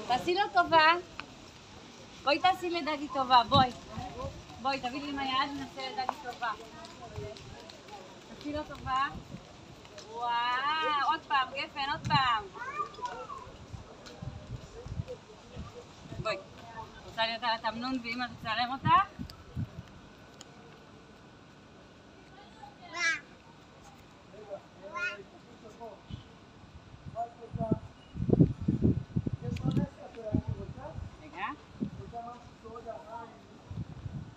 תעשי לו טובה. בואי תעשי לדדי טובה, בואי. בואי, תביא לי עם היד, נעשה לדדי טובה. תעשי לו טובה. וואו, עוד פעם, גפן, עוד פעם. בואי. רוצה להיות על התמנון ואמא תצלם אותך?